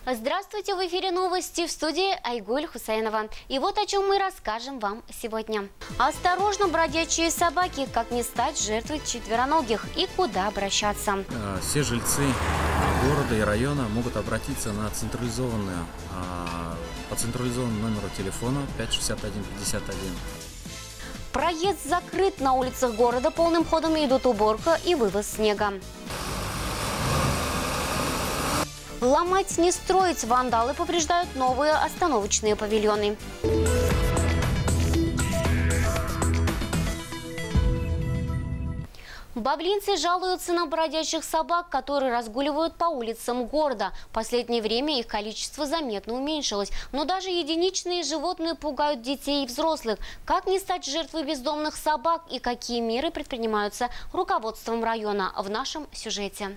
Здравствуйте, в эфире новости, в студии Айгуль Хусейнова. И вот о чем мы расскажем вам сегодня. Осторожно, бродячие собаки, как не стать жертвой четвероногих и куда обращаться. Все жильцы города и района могут обратиться на по централизованному номеру телефона 56151. Проезд закрыт, на улицах города полным ходом идут уборка и вывоз снега. Ломать, не строить, вандалы повреждают новые остановочные павильоны. Бавлинцы жалуются на бродячих собак, которые разгуливают по улицам города. В последнее время их количество заметно уменьшилось. Но даже единичные животные пугают детей и взрослых. Как не стать жертвой бездомных собак и какие меры предпринимаются руководством района в нашем сюжете.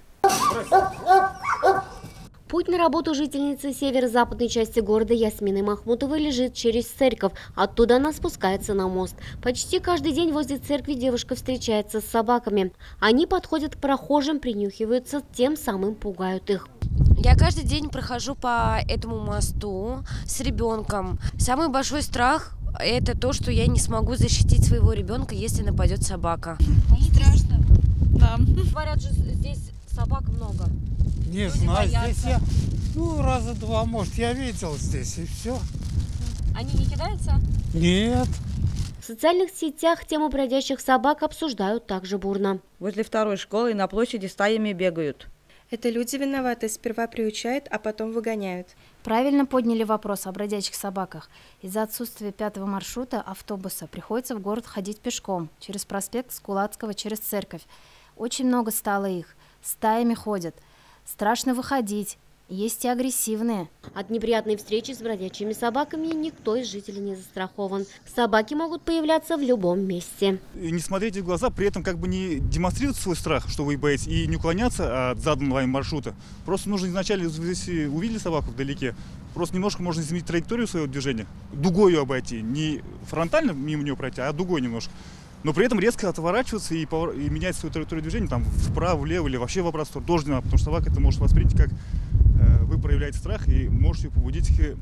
Путь на работу жительницы северо-западной части города Ясмины Махмутовой лежит через церковь. Оттуда она спускается на мост. Почти каждый день возле церкви девушка встречается с собаками. Они подходят к прохожим, принюхиваются, тем самым пугают их. Я каждый день прохожу по этому мосту с ребенком. Самый большой страх – это то, что я не смогу защитить своего ребенка, если нападет собака. Страшно. Да. Говорят же, здесь собак много. Не Люди знаю, боятся. здесь я, раза два, может, я видел здесь, и все. Они не кидаются? Нет. В социальных сетях тему бродячих собак обсуждают также бурно. Возле второй школы на площади стаями бегают. Это люди виноваты, сперва приучают, а потом выгоняют. Правильно подняли вопрос о бродячих собаках. Из-за отсутствия 5-го маршрута автобуса приходится в город ходить пешком, через проспект Скулацкого, через церковь. Очень много стало их, стаями ходят. Страшно выходить, есть и агрессивные. От неприятной встречи с бродячими собаками никто из жителей не застрахован. Собаки могут появляться в любом месте. И не смотрите в глаза, при этом не демонстрировать свой страх, что вы боитесь, и не уклоняться от заданного вами маршрута. Просто нужно изначально, если увидели собаку вдалеке, просто немножко можно изменить траекторию своего движения, дугой ее обойти, не фронтально мимо нее пройти, а дугой немножко. Но при этом резко отворачиваться и менять свою траекторию движения там, вправо, влево или вообще в обратную сторону тоже не надо, потому что собака это может воспринять как вы проявляете страх и можете побудить к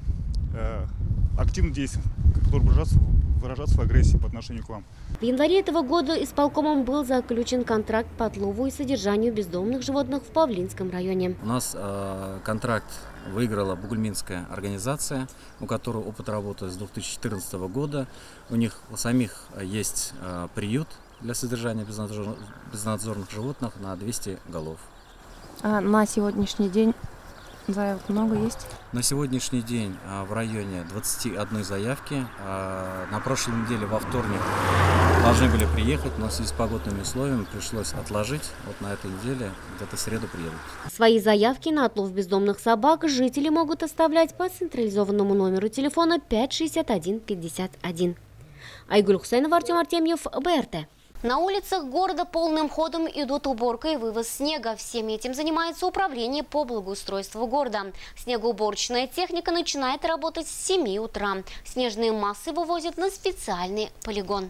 активным действиям, которые выражаться в агрессии по отношению к вам. В январе этого года исполкомом был заключен контракт по отлову и содержанию бездомных животных в Павлинском районе. У нас контракт выиграла бугульминская организация, у которой опыт работы с 2014 года. У них у самих есть приют для содержания безнадзорных животных на 200 голов. А на сегодняшний день заявок много есть? На сегодняшний день в районе 21 заявки. На прошлой неделе во вторник должны были приехать, но в связи с погодными условиями пришлось отложить. Вот на этой неделе, где-то в среду приедут. Свои заявки на отлов бездомных собак жители могут оставлять по централизованному номеру телефона 56151. Айгуль Хусейнова, Артем Артемьев, БРТ. На улицах города полным ходом идут уборка и вывоз снега. Всем этим занимается управление по благоустройству города. Снегоуборочная техника начинает работать с 7 утра. Снежные массы вывозят на специальный полигон.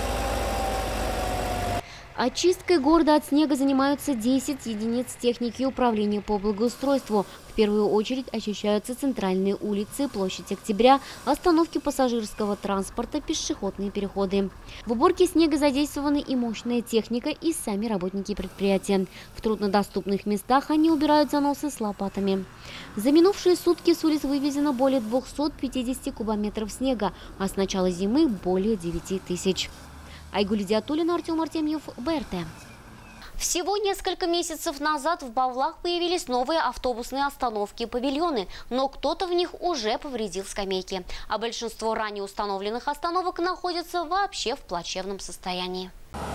Очисткой города от снега занимаются 10 единиц техники управления по благоустройству. В первую очередь очищаются центральные улицы, площадь Октября, остановки пассажирского транспорта, пешеходные переходы. В уборке снега задействованы и мощная техника, и сами работники предприятия. В труднодоступных местах они убирают заносы с лопатами. За минувшие сутки с улиц вывезено более 250 кубометров снега, а с начала зимы более 9 тысяч. Айгуль Диатуллина, Артем Артемьев, БРТ. Всего несколько месяцев назад в Бавлах появились новые автобусные остановки и павильоны, но кто-то в них уже повредил скамейки, а большинство ранее установленных остановок находятся вообще в плачевном состоянии.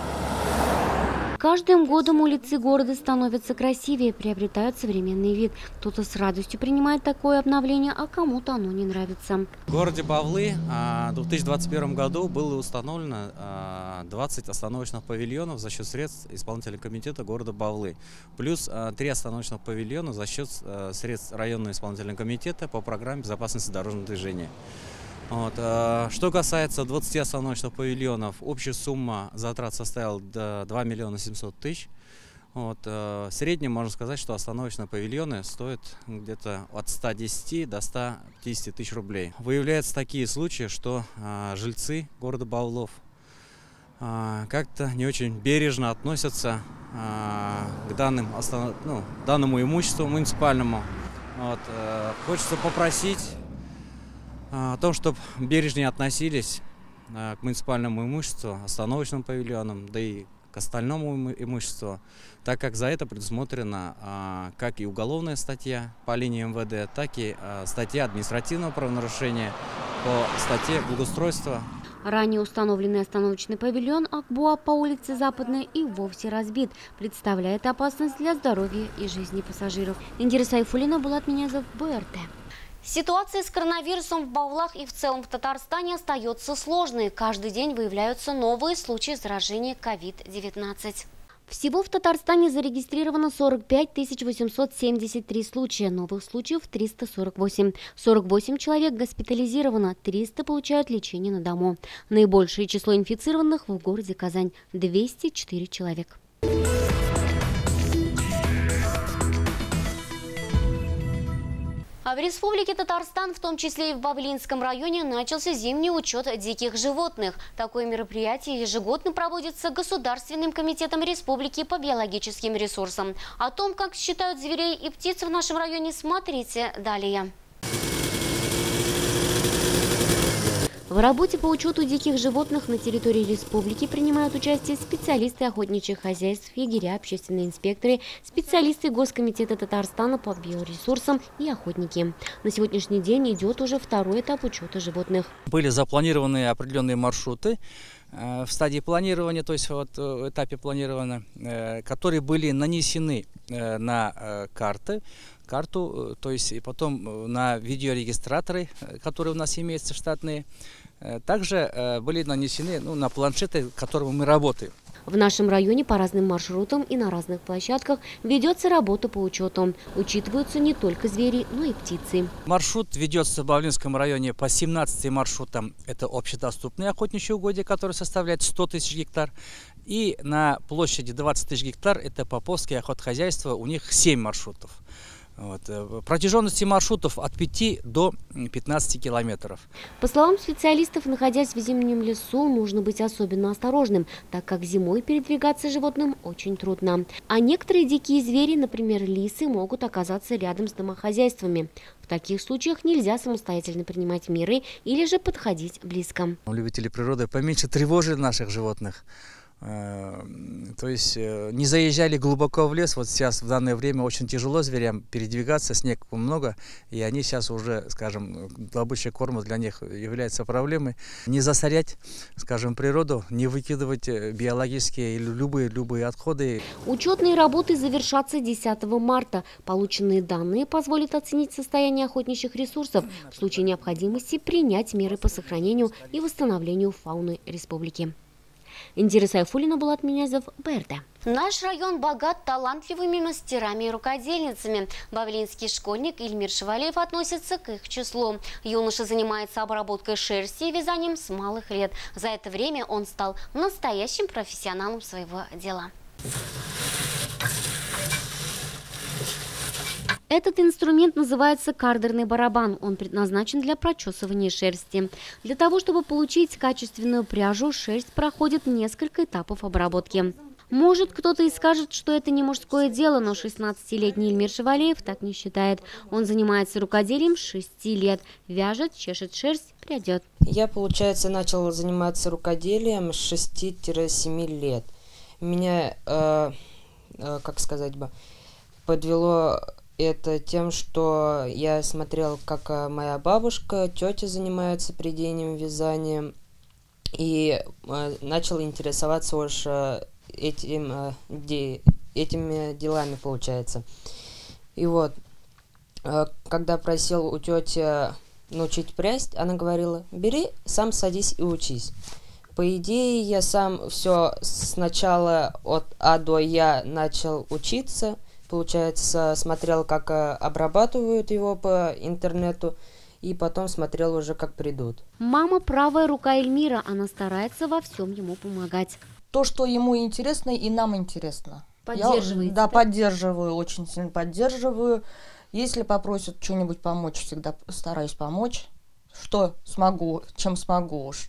Каждым годом улицы города становятся красивее, приобретают современный вид. Кто-то с радостью принимает такое обновление, а кому-то оно не нравится. В городе Бавлы в 2021 году было установлено 20 остановочных павильонов за счет средств исполнительного комитета города Бавлы. Плюс 3 остановочных павильона за счет средств районного исполнительного комитета по программе безопасности дорожного движения. Что касается 20 остановочных павильонов, общая сумма затрат составила 2 миллиона 700 тысяч. Вот, в среднем можно сказать, что остановочные павильоны стоят где-то от 110 до 150 тысяч рублей. Выявляются такие случаи, что жильцы города Бавлов как-то не очень бережно относятся к данному имуществу муниципальному. Вот, хочется попросить о том, чтобы бережнее относились к муниципальному имуществу, остановочным павильонам, да и к остальному имуществу, так как за это предусмотрена как и уголовная статья по линии МВД, так и статья административного правонарушения по статье благоустройства. Ранее установленный остановочный павильон Акбуа по улице Западной и вовсе разбит. Представляет опасность для здоровья и жизни пассажиров. Индира Сайфуллина, Булат Минязов, БРТ. Ситуация с коронавирусом в Бавлах и в целом в Татарстане остается сложной. Каждый день выявляются новые случаи заражения COVID-19. Всего в Татарстане зарегистрировано 45 873 случая, новых случаев 348. 48 человек госпитализировано, 300 получают лечение на дому. Наибольшее число инфицированных в городе Казань – 204 человека. А в Республике Татарстан, в том числе и в Бавлинском районе, начался зимний учет диких животных. Такое мероприятие ежегодно проводится Государственным комитетом республики по биологическим ресурсам. О том, как считают зверей и птиц в нашем районе, смотрите далее. В работе по учету диких животных на территории республики принимают участие специалисты охотничьих хозяйств, егеря, общественные инспекторы, специалисты Госкомитета Татарстана по биоресурсам и охотники. На сегодняшний день идет уже второй этап учета животных. Были запланированы определенные маршруты в стадии планирования, то есть в этапе планирования, которые были нанесены на карту, то есть и потом на видеорегистраторы, которые у нас имеются штатные, также были нанесены на планшеты, которыми мы работаем. В нашем районе по разным маршрутам и на разных площадках ведется работа по учету. Учитываются не только звери, но и птицы. Маршрут ведется в Бавлинском районе по 17 маршрутам. Это общедоступные охотничьи угодья, которые составляют 100 тысяч гектар. И на площади 20 тысяч гектар это поповские охотхозяйства, у них 7 маршрутов. Протяженности маршрутов от 5 до 15 километров. По словам специалистов, находясь в зимнем лесу, нужно быть особенно осторожным, так как зимой передвигаться животным очень трудно. А некоторые дикие звери, например, лисы, могут оказаться рядом с домохозяйствами. В таких случаях нельзя самостоятельно принимать меры или же подходить близко. Любители природы поменьше тревожили наших животных. То есть не заезжали глубоко в лес. Вот сейчас в данное время очень тяжело зверям передвигаться, снег много, и они сейчас уже, скажем, добыча корма для них является проблемой. Не засорять, скажем, природу, не выкидывать биологические или любые отходы. Учетные работы завершатся 10 марта. Полученные данные позволят оценить состояние охотничьих ресурсов, в случае необходимости принять меры по сохранению и восстановлению фауны республики. Индира Сайфуллина, Булат Минязов, БРТ. Наш район богат талантливыми мастерами и рукодельницами. Бавлинский школьник Ильмир Шевалеев относится к их числу. Юноша занимается обработкой шерсти и вязанием с малых лет. За это время он стал настоящим профессионалом своего дела. Этот инструмент называется кардерный барабан. Он предназначен для прочесывания шерсти. Для того, чтобы получить качественную пряжу, шерсть проходит несколько этапов обработки. Может, кто-то и скажет, что это не мужское дело, но 16-летний Ильмир Шевалеев так не считает. Он занимается рукоделием с 6 лет. Вяжет, чешет шерсть, прядет. Я, получается, начал заниматься рукоделием с 6-7 лет. Меня, подвело это тем, что я смотрел, как моя бабушка, тетя занимаются прядением, вязанием, и начал интересоваться уж этими делами, получается. И вот, когда просил у тети научить прясть, она говорила: бери, сам садись и учись. По идее, я сам все сначала от А до Я начал учиться. Получается, смотрел, как обрабатывают его по интернету, и потом смотрел уже, как придут. Мама правая рука Эльмира, она старается во всем ему помогать. То, что ему интересно, и нам интересно. Поддерживаете? Да, поддерживаю, очень сильно поддерживаю. Если попросят что-нибудь помочь, всегда стараюсь помочь. Что смогу, чем смогу уж.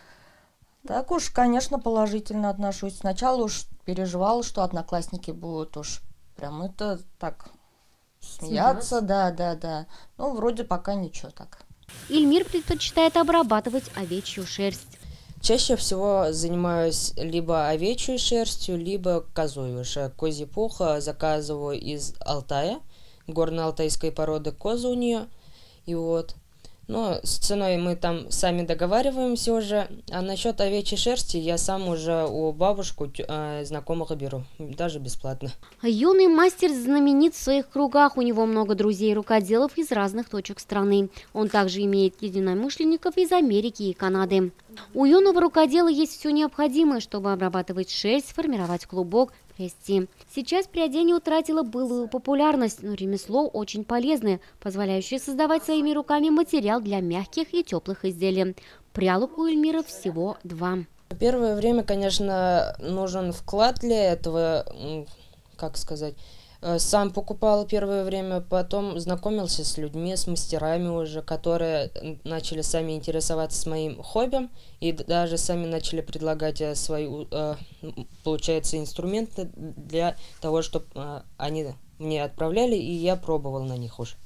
Так уж, конечно, положительно отношусь. Сначала уж переживала, что одноклассники будут уж прям это так смеяться. Да. Ну, вроде пока ничего так. Ильмир предпочитает обрабатывать овечью шерсть. Чаще всего занимаюсь либо овечьей шерстью, либо козой. Козий пух заказываю из Алтая, горно-алтайской породы коза у нее. И вот. Но с ценой мы там сами договариваемся уже. А насчет овечьей шерсти я сам уже у бабушку знакомых беру, даже бесплатно. Юный мастер знаменит в своих кругах. У него много друзей-рукоделов из разных точек страны. Он также имеет единомышленников из Америки и Канады. У юного рукодела есть все необходимое, чтобы обрабатывать шерсть, формировать клубок, плести. Сейчас прядение утратило былую популярность, но ремесло очень полезное, позволяющее создавать своими руками материал для мягких и теплых изделий. Прялок у Эльмира всего 2. Первое время, конечно, нужен вклад для этого, как сказать. Сам покупал первое время, потом знакомился с людьми, с мастерами уже, которые начали сами интересоваться моим хобби и даже сами начали предлагать свои, получается, инструменты для того, чтобы они мне отправляли, и я пробовал на них уже.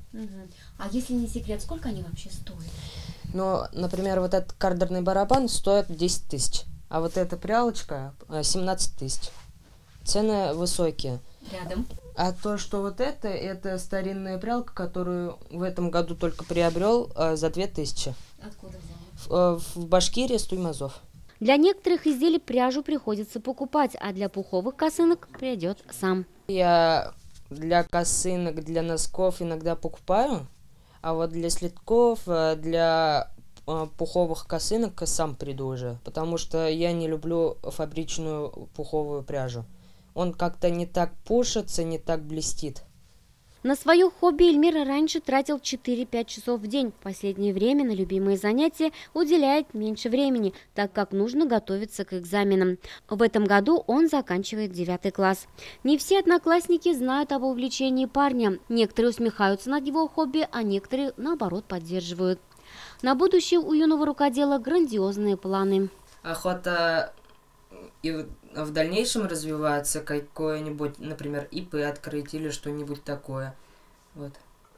А если не секрет, сколько они вообще стоят? Ну, например, вот этот кардерный барабан стоит 10 тысяч, а вот эта прялочка 17 тысяч. Цены высокие. Рядом. А то, что вот это старинная прялка, которую в этом году только приобрел за 2000. Откуда взяли? В Башкирии, Туймазов. Для некоторых изделий пряжу приходится покупать, а для пуховых косынок придет сам. Я для косынок, для носков иногда покупаю, а вот для слитков, для пуховых косынок сам приду уже, потому что я не люблю фабричную пуховую пряжу. Он как-то не так пушится, не так блестит. На свое хобби Эльмир раньше тратил 4-5 часов в день. В последнее время на любимые занятия уделяет меньше времени, так как нужно готовиться к экзаменам. В этом году он заканчивает 9 класс. Не все одноклассники знают об увлечении парня. Некоторые усмехаются над его хобби, а некоторые, наоборот, поддерживают. На будущее у юного рукодела грандиозные планы. Охота и в дальнейшем развиваться, какое-нибудь, например, ИП открыть или что-нибудь такое. Вот.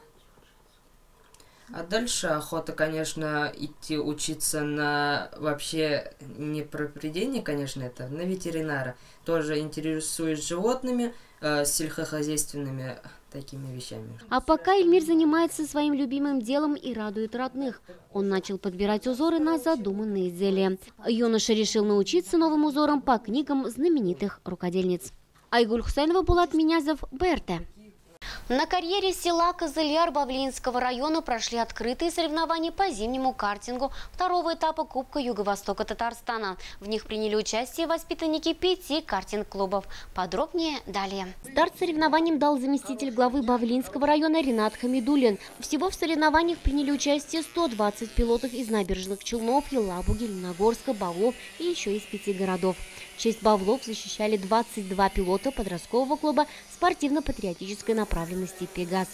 А дальше охота, конечно, идти учиться на вообще не про прядение, конечно, это на ветеринара. Тоже интересуюсь животными, сельскохозяйственными такими вещами. А пока Эльмир занимается своим любимым делом и радует родных. Он начал подбирать узоры на задуманные изделия. Юноша решил научиться новым узорам по книгам знаменитых рукодельниц. Айгуль Хусайнова, Булат Минязов, БРТ. На карьере села Кызыльяр Бавлинского района прошли открытые соревнования по зимнему картингу второго этапа Кубка Юго-Востока Татарстана. В них приняли участие воспитанники 5 картинг-клубов. Подробнее далее. Старт соревнованиям дал заместитель главы Бавлинского района Ринат Хамидуллин. Всего в соревнованиях приняли участие 120 пилотов из набережных Челнов, Елабуги, Леногорска, Бавлов и еще из 5 городов. Честь Бавлов защищали 22 пилота подросткового клуба спортивно-патриотической направленности «Пегас».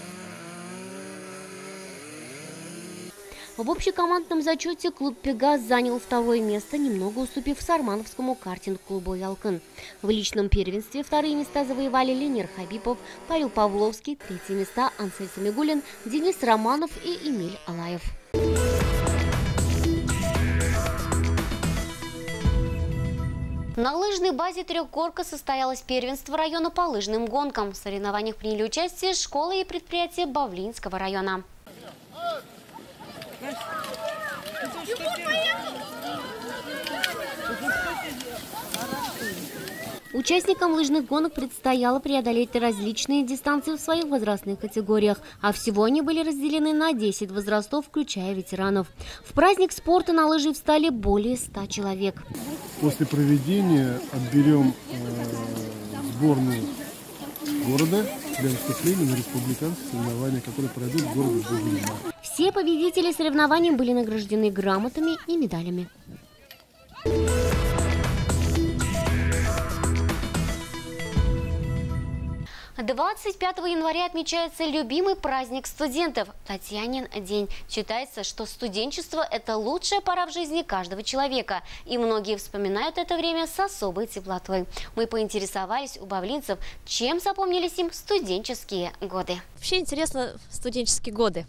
В общекомандном зачете клуб «Пегас» занял 2-е место, немного уступив Сармановскому картинг-клубу «Ялкын». В личном первенстве 2-е места завоевали Ленер Хабипов, Павел Павловский, 3-е места Ансель Самигулин, Денис Романов и Эмиль Алаев. На лыжной базе «Трехгорка» состоялось первенство района по лыжным гонкам. В соревнованиях приняли участие школы и предприятия Бавлинского района. Участникам лыжных гонок предстояло преодолеть различные дистанции в своих возрастных категориях, а всего они были разделены на 10 возрастов, включая ветеранов. В праздник спорта на лыжи встали более 100 человек. После проведения отберем сборную города для выступления на республиканские соревнования, которые пройдут в городе Бузулук. Все победители соревнований были награждены грамотами и медалями. 25 января отмечается любимый праздник студентов – Татьянин день. Считается, что студенчество – это лучшая пора в жизни каждого человека. И многие вспоминают это время с особой теплотой. Мы поинтересовались у бавлинцев, чем запомнились им студенческие годы. Вообще интересно студенческие годы.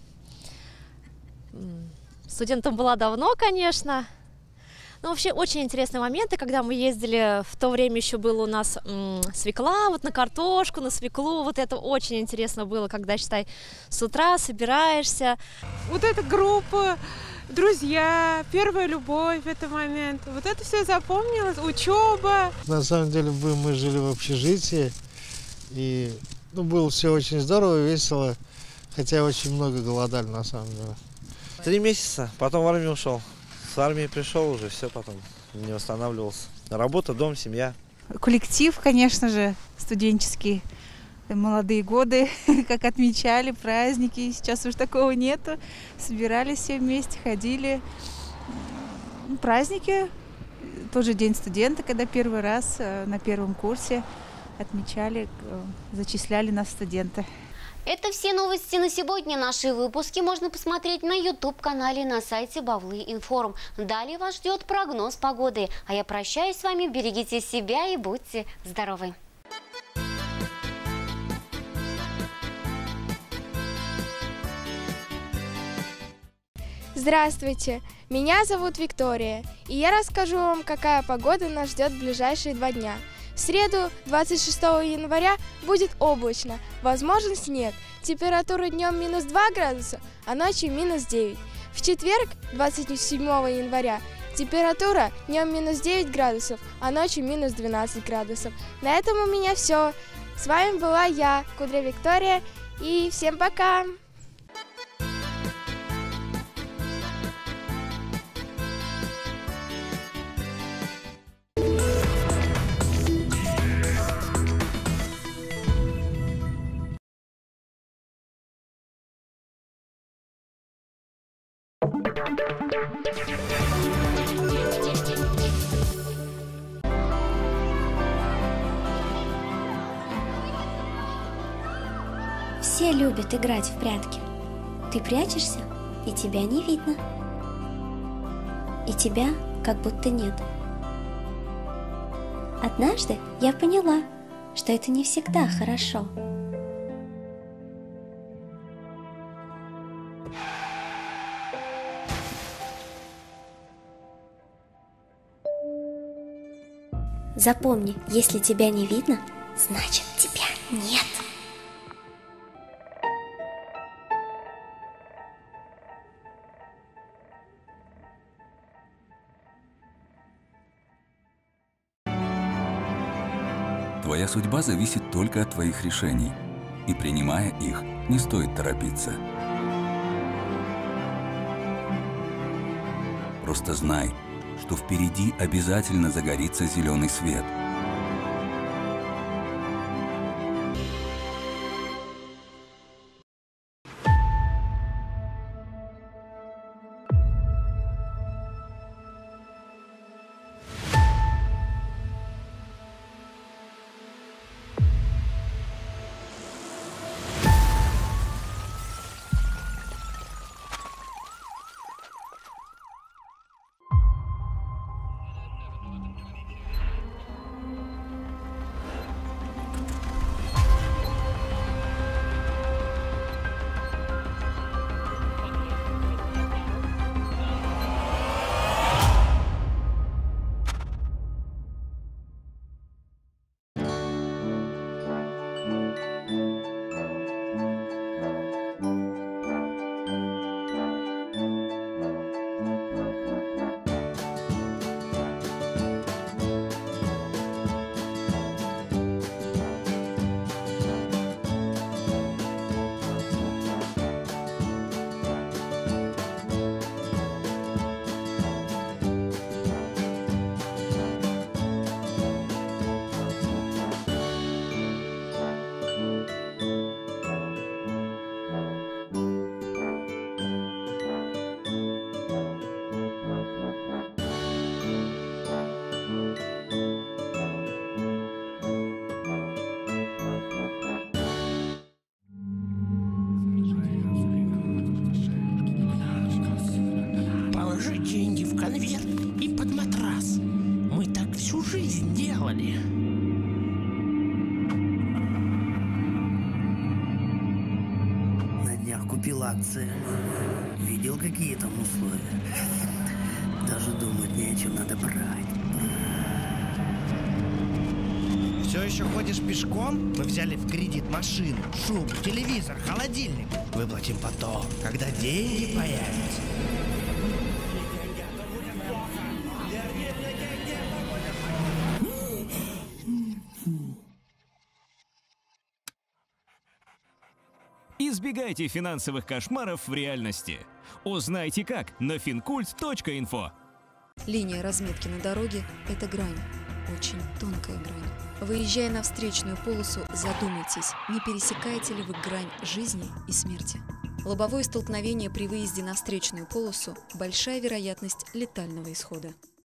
Студентом была давно, конечно. Но вообще очень интересные моменты, когда мы ездили, в то время еще было у нас свекла, вот на картошку, на свеклу, вот это очень интересно было, когда, считай, с утра собираешься. Вот эта группа, друзья, первая любовь в этот момент, вот это все запомнилось, учеба. На самом деле мы жили в общежитии, и было все очень здорово, весело, хотя очень много голодали на самом деле. 3 месяца, потом в армию ушел. С армии пришел уже, все потом не восстанавливался. Работа, дом, семья. Коллектив, конечно же, студенческий. Молодые годы, как отмечали, праздники. Сейчас уж такого нету. Собирались все вместе, ходили. Праздники. Тоже День студента, когда первый раз на первом курсе отмечали, зачисляли нас в студенты. Это все новости на сегодня. Наши выпуски можно посмотреть на YouTube-канале, на сайте Бавлы-Информ. Далее вас ждет прогноз погоды. А я прощаюсь с вами. Берегите себя и будьте здоровы. Здравствуйте, меня зовут Виктория, и я расскажу вам, какая погода нас ждет в ближайшие 2 дня. В среду, 26 января, будет облачно, возможен снег. Температура днем -2 градуса, а ночью -9. В четверг, 27 января, температура днем -9 градусов, а ночью -12 градусов. На этом у меня все. С вами была я, Кудра Виктория, и всем пока! Все любят играть в прятки. Ты прячешься, и тебя не видно. И тебя как будто нет. Однажды я поняла, что это не всегда хорошо. Запомни, если тебя не видно, значит тебя нет. Твоя судьба зависит только от твоих решений, и принимая их, не стоит торопиться. Просто знай, что впереди обязательно загорится зеленый свет. деньги в конверт и под матрас. Мы так всю жизнь делали. На днях купил акции. Видел, какие там условия. Даже думать не о чем, надо брать. Все еще ходишь пешком? Мы взяли в кредит машину, шубу, телевизор, холодильник. Выплатим потом, когда деньги появятся. Избегайте финансовых кошмаров в реальности. Узнайте как на fincult.info. Линия разметки на дороге – это грань, очень тонкая грань. Выезжая на встречную полосу, задумайтесь, не пересекаете ли вы грань жизни и смерти. Лобовое столкновение при выезде на встречную полосу – большая вероятность летального исхода.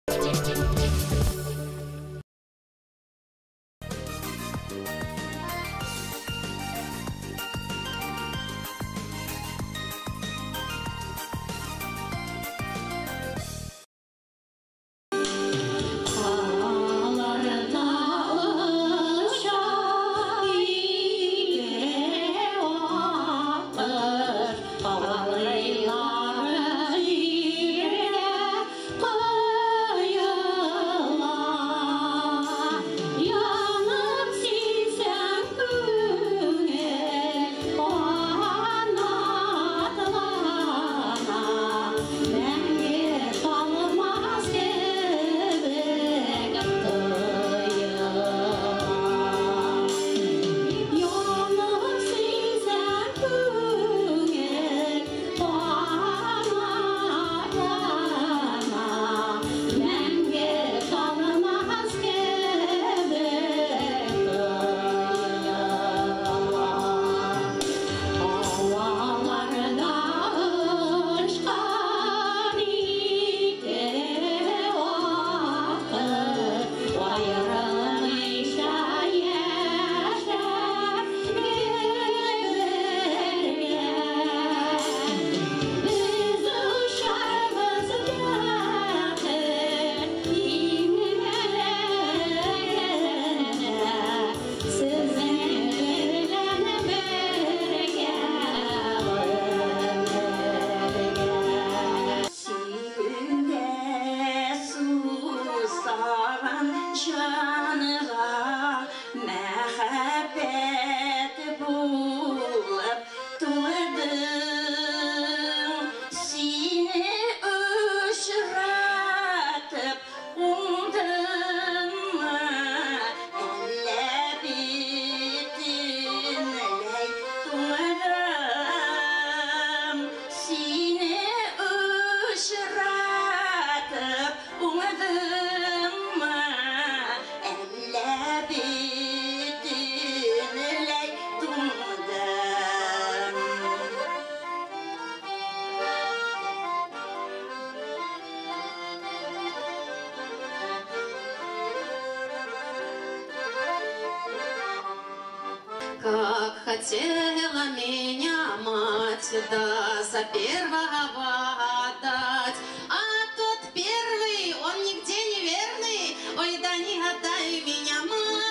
Как хотела меня мать, да за первого отдать, а тот первый, он нигде не верный, ой, да не отдай меня,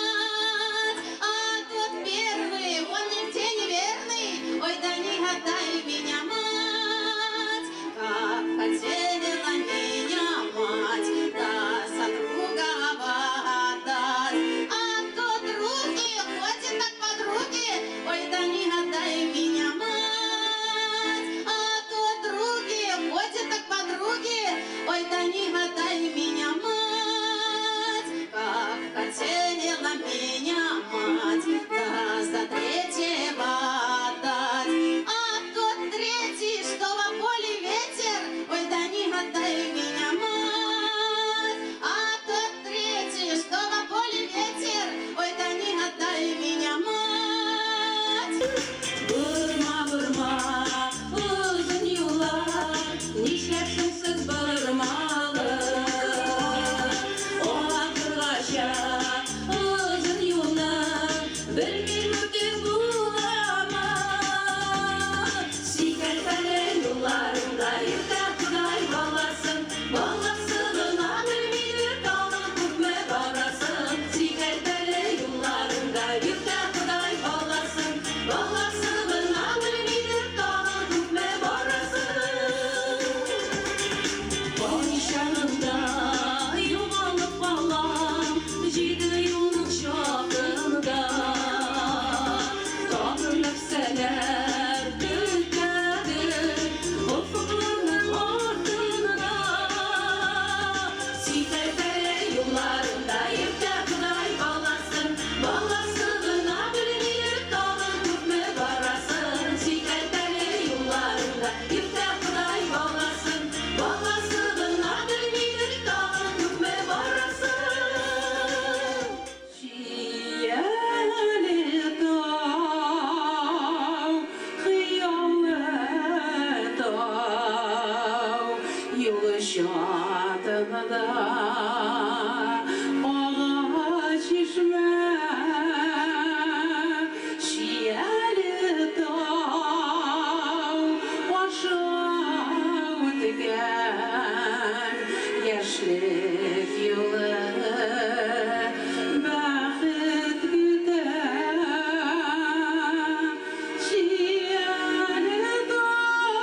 мать, а тот первый, он нигде не верный, ой, да не отдай меня, мать. Как хотела меня мать, да за другого отдать, а тот руки ходит так подруги, ой, да не отдай меня, мать, а тот руки ходит так подруги, ой, да не отдай меня, мать. Как хотела меня мать, да за третьего отдать, а тот третий, что во поле ветер, ой, да не отдай меня, мать, а тот третий, что во поле ветер, ой, да не отдай меня, мать. Vurma vurma uzun yıllar, nişlersiz bağırmalı. O akırlaşa uzun yıllar, bir müddet bulama. Sikertene yollarında yurtta Kuday balasın, çatında ağa çeşme şiyeli dağ aşağı diken yaşlık yolu bakıt güden şiyeli dağ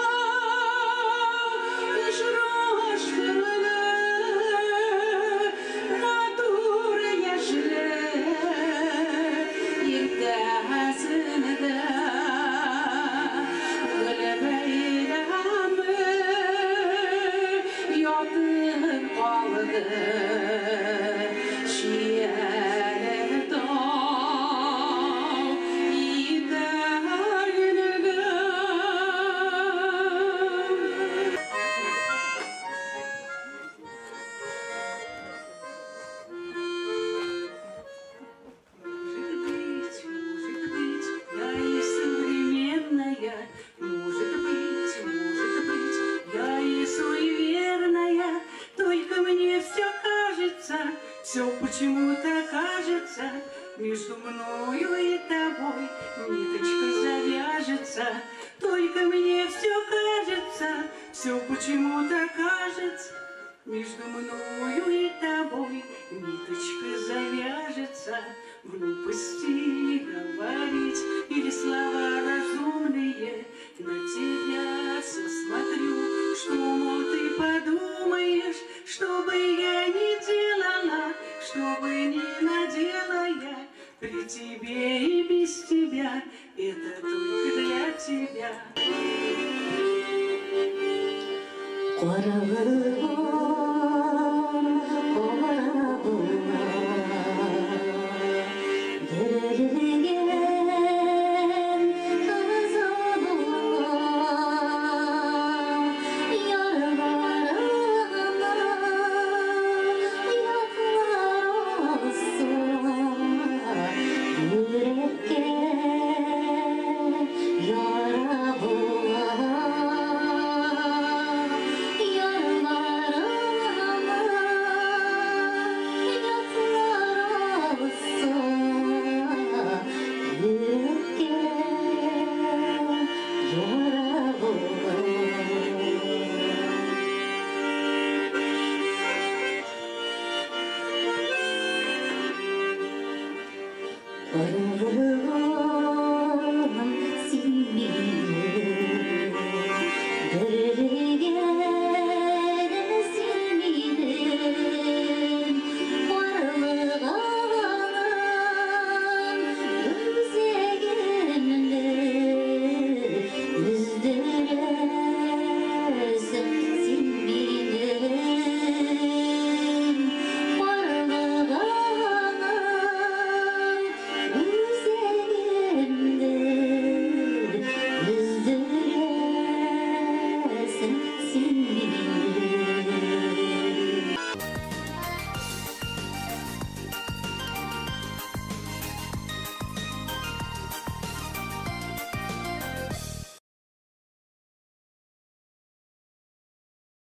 Все почему-то кажется, между мною и тобой ниточка завяжется. Только мне все кажется, все почему-то кажется, между мною и тобой ниточка завяжется. Глупости не говорить или слова разумные, на тебя все смотрю, что, мол, ты подумаешь, что бы я ни делала, что бы ни надела я, при тебе и без тебя, это только для тебя.